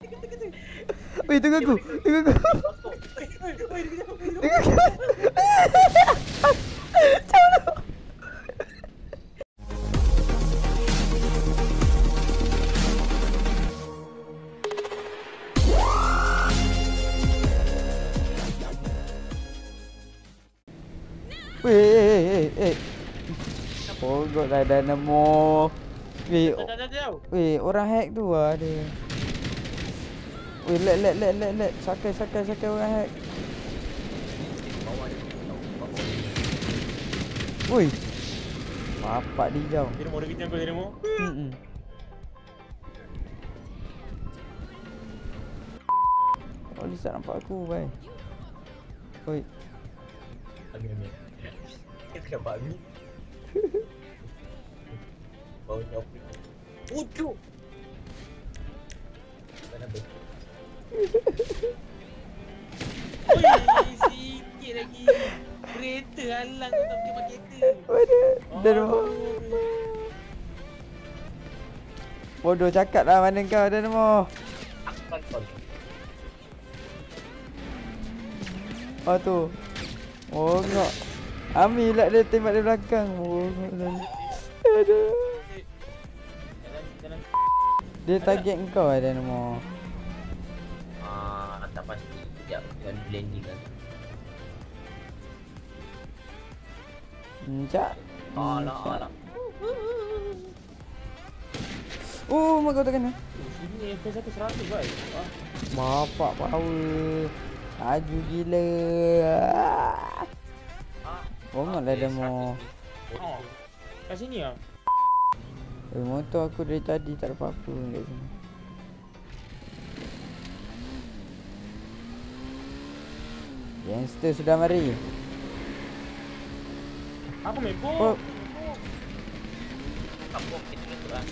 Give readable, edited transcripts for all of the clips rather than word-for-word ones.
Weh, tunggu aku. Tunggu aku. Tunggu aku. Weh. Pogok lah Dynamo. Weh, orang hack tu lah dia. Weh, let. Sakai orang hack. Woi. Bapak dia jauh. Dia mau kita ambil dia mau. Oh, Lisa nampak aku, bye. Woi. Amin. Kita nampak Amin. Bau nyopi. Ujuk. Mana ber? Oi, sikit lagi. Kereta halang tak boleh pakai kereta. Dynamo. Bodoh cakap lah mana kau Dynamo. Akan kau. Oh tu. Oh ngok. Ambil lah dia tembak dari belakang. Oh ngok. Aduh. Jalan. Dia target kau lah Dynamo. Tak pasti. Sekejap dengan blending kan. Cak. Alah. Oh mak kau tak kena. Sini FPS aku 100 baik. Bapak power. Laju gila. Oh ngok lah Dynamo. Oh. Kat sini ah. Motor aku dari tadi tak ada apa-apa kat sini. Gangster sudah mari. Apa mepo? Oh. Kampung kita tu lah.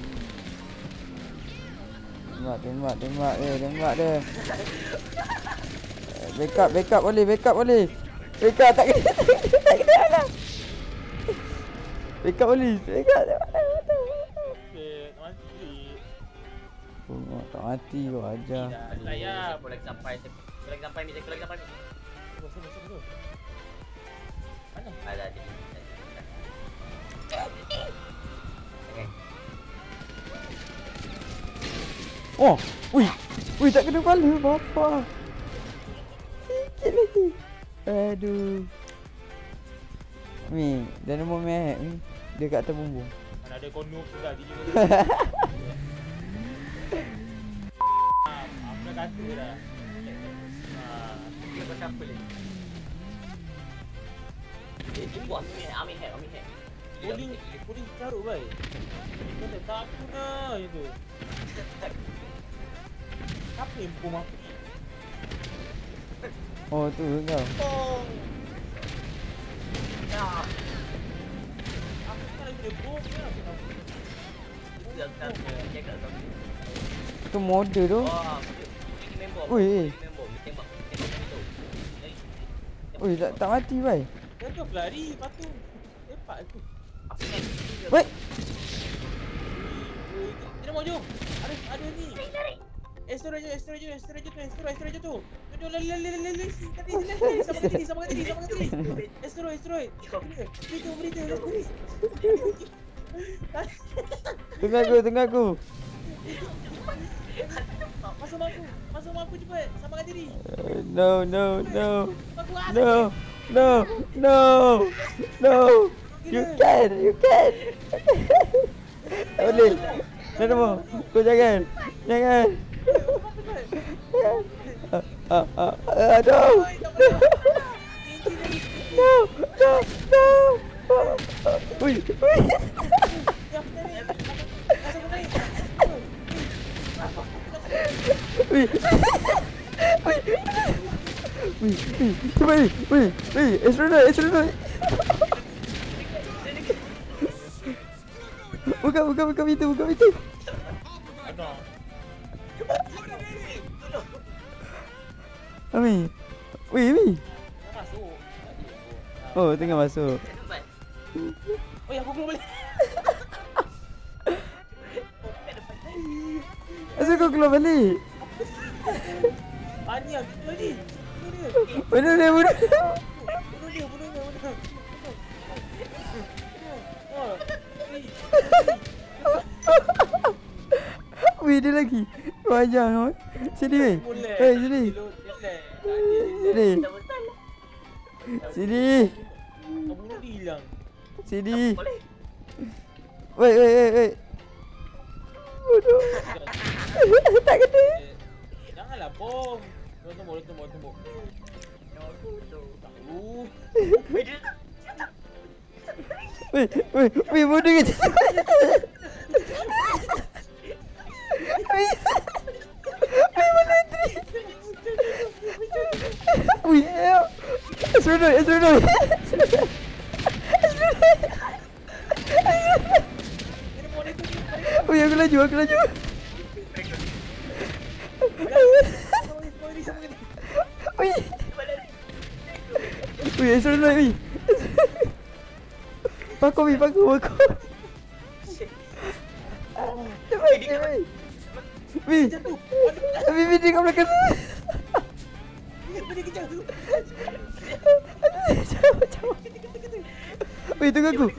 Tembak dia. Backup boleh. Backup tak kena lah. Backup boleh. Mati. Oh, tak mati kau ajar. Saya Aku lagi sampai ni. Betul. Mana? Ada di. Okay. Oh, ui tak kena kepala bapa. Sikit lagi. Aduh. Ni, Dynamo meh ni. Dia kat atas bumbung. Mana ada kono sudah di sini. Apa kata dah. Dia pasal apa lagi? Dia buat Amin hack. Puding taruh baik. Kau tak takut dah itu. Apa yang bom aku ni? Oh tu kau. Oh. Ya. Aku kan lagi ada bom ni aku nak. Jangan jaga kau. Tu mode tu. Ini member. Ui. Member tembak tu. Ui tak mati bai. Dia tu berlari patu. Tepat aku. Wei. Dia mau jom. Ada ni. Estro tu. Jom lali. Sama kat diri. Estro. Berita. Tengah aku. Masuk aku cepat. Sama kat diri. No. You can. Tak boleh. Dynamo, kau jangan. Aduh. No. Ui. Extra. Buka pintu. Ada. Ami. Masuk. Oh, tengah masuk. Oh, aku belum boleh. Asal kau keluar balik? Aku Ani yang kita ni. Bunuh dia. Bunuh dia. Oh. Weh, dia lagi. Kau ajar kau. Sini weh. Hei, sini. Sini. Sini. Kamu ni hilang. Sini. Boleh. Weh. Bodoh. Tak kena. Janganlah bom. Tunggu. Tahu. Weh, bodoh ke? Weh, Esrodoi. Weh, aku laju. Weh, Esrodoi, weh. Paku. Weh, dia kat belakang tu. Jauh. Weh, tunggu aku.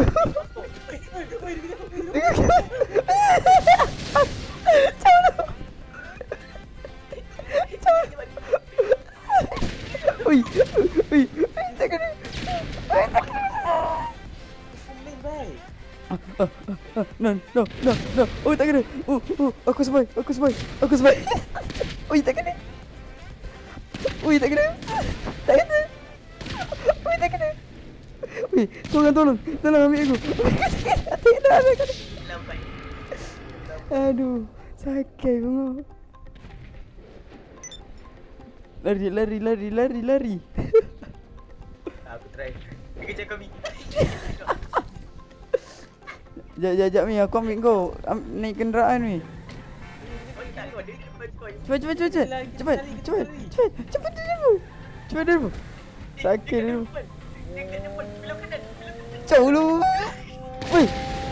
Weh, tak kena. No. Oh, tak kena. Aku survive. Oi, tak kena. Weh, tolong ambil aku. Tak kena. Aduh, sakit bengok. Lari. Aku try. Kejar kami. Jap Mi, aku ambil kau. Naik kenderaan Mi. Cepat. Cepat dulu. Sakit dulu. Jauh dulu. Weh.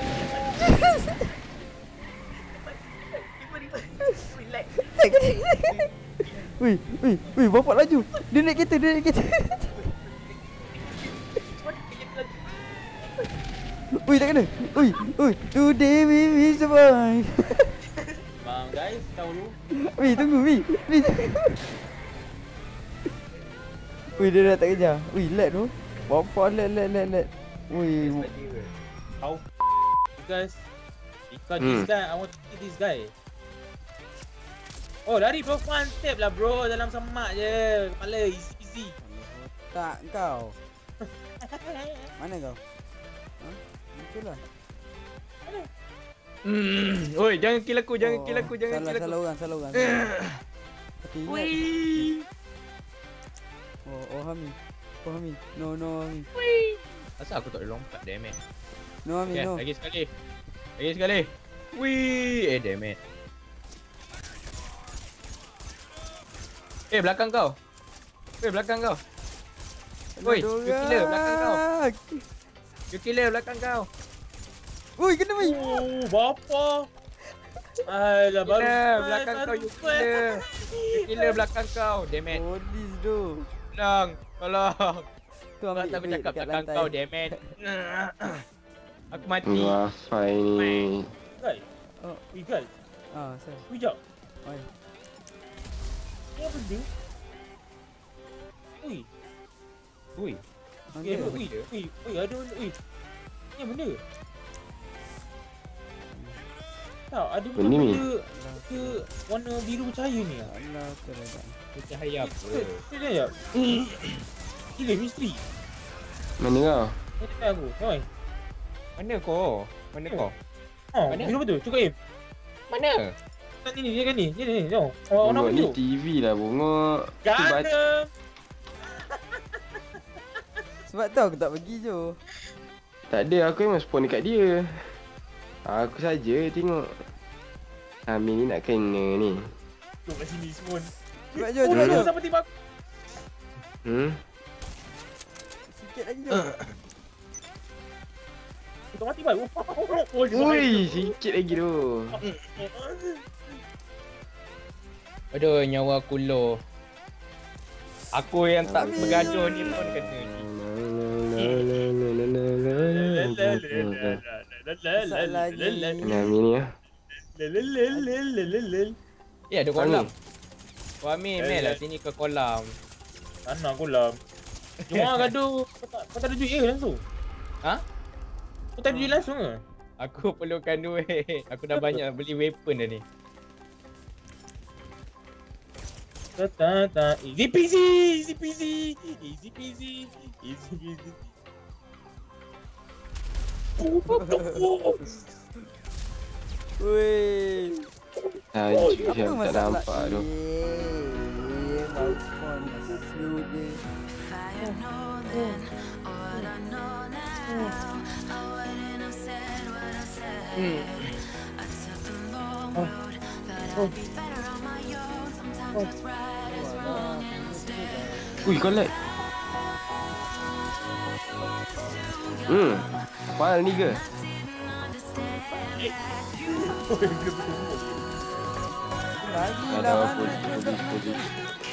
Weh, bapak laju. Dia naik kereta. Weh, tak kena. Weh, today we survive. Bang guys, tahu dulu. Weh, tunggu. Weh, dia dah tak kejar. Weh, lag tu. Bapak lag. Weh. How guys? Because this guy, I want to eat this guy. Oh, lari bro, one step lah bro, dalam semak je. Kepala, easy. Tak kau. Mana kau? Itulah. Oi, jangan kill aku. Salah orang. Tapi ingat. Oh Hami. No Hami. Asal aku tak boleh lompat, damn it. No Hami, no. Lagi sekali. Wih, damn it. Belakang kau. Woi, you killer belakang kau. Woi, kena mai. Oh, bapa. Alah, baru. Belakang kau, you killer belakang kau. Damn it. Oh, this do. Tolong. Tu ambil aku cakap dekat belakang lantai. kau, damn it. Aku mati. Wifi ni. Guys. Oh. Igal. Sir. Kejap. Oi. Ni apa benda? Ui. Angkat. Ui, ada benda. Ui. Ni apa benda? Tak, ada Benda ni? benda ke warna biru cahaya ni ah. Allah keredaan. Cahaya apa? Ni ya. Gila misteri. Mana kau? Ni tak aku. Oi. Mana kau? Mana? Biru betul. Cukup aim. Mana? Ni dia kan ni. Ni. Tengok. Warna Bongok ni biru. TV lah bongok. Ganem. Sebab tu aku tak pergi je. Tak ada, aku memang spawn dekat dia. Aku saja tengok. Amin ni nak kena ni. Tu kat sini semua. Cepat je. Sama tiba aku. Sikit lagi je. Kita mati bal. Ui, sikit lagi tu. Aduh, nyawa aku low. Aku yang tak bergaduh ni pun kena ni. Masak lagi. Ami ni lah. Ya, ada kolam. Wami, Mel lah sini ke kolam. Mana kolam? Cuma gaduh. Kau tak ada duit ke langsung? Ha? Kau tak ada duit langsung ke? Aku perlukan duit. Aku dah banyak beli weapon dah ni. Easy peasy, easy peasy, easy peasy, easy peasy. Weh. Laju je Apa tak masalah? nampak tu. Balkon asu dia. Ui, kau lag. File ni ke? Lagi Ada lah polis.